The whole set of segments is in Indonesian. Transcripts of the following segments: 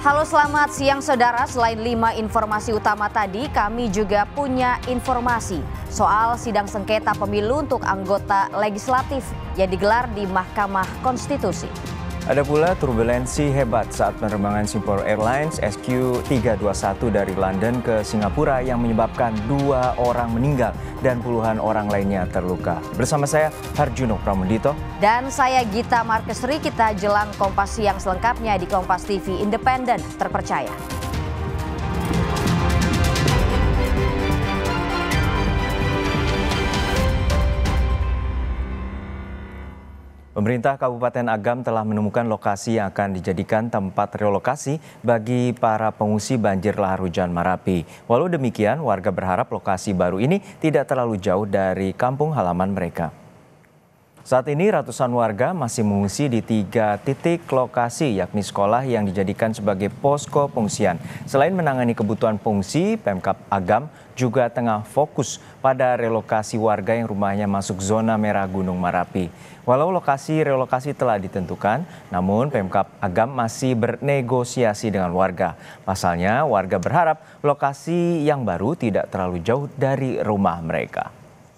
Halo, selamat siang saudara. Selain 5 informasi utama tadi, kami juga punya informasi soal sidang sengketa pemilu untuk anggota legislatif yang digelar di Mahkamah Konstitusi. Ada pula turbulensi hebat saat penerbangan Singapore Airlines SQ321 dari London ke Singapura yang menyebabkan 2 orang meninggal dan puluhan orang lainnya terluka. Bersama saya Harjuno Pramudito. Dan saya Gita Markesri, kita jelang Kompas Siang selengkapnya di Kompas TV Independen Terpercaya. Pemerintah Kabupaten Agam telah menemukan lokasi yang akan dijadikan tempat relokasi bagi para pengungsi banjir lahar hujan Marapi. Walau demikian, warga berharap lokasi baru ini tidak terlalu jauh dari kampung halaman mereka. Saat ini ratusan warga masih mengungsi di 3 titik lokasi, yakni sekolah yang dijadikan sebagai posko pengungsian. Selain menangani kebutuhan pengungsi, Pemkab Agam juga tengah fokus pada relokasi warga yang rumahnya masuk zona merah Gunung Marapi. Walau lokasi relokasi telah ditentukan, namun Pemkab Agam masih bernegosiasi dengan warga. Pasalnya, warga berharap lokasi yang baru tidak terlalu jauh dari rumah mereka.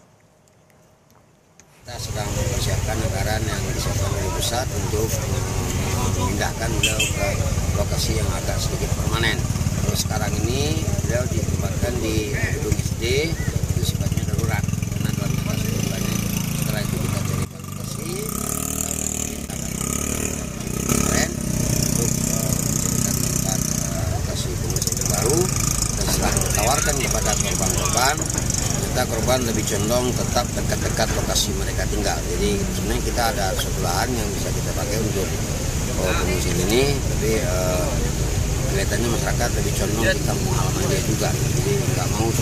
Kita sedang mempersiapkan anggaran yang disiapkan dari pusat untuk memindahkan beliau ke lokasi yang agak sedikit permanen. Kalau sekarang ini beliau ditempatkan di gedung SD, itu sifatnya darurat karena dalam jangka sebulannya. Setelah itu kita cari fasilitasi, kita sudah dimintakan kemarin untuk menjadikan tempat lokasi pengungsian yang baru, dan setelah ditawarkan kepada korban-korban, kita korban lebih condong tetap dekat-dekat lokasi mereka tinggal. Jadi sebenarnya kita ada suatu lahan yang bisa kita pakai untuk pengungsian ini, tapi kelihatannya masyarakat lebih condong di kampung halaman dia juga. Jadi nggak mau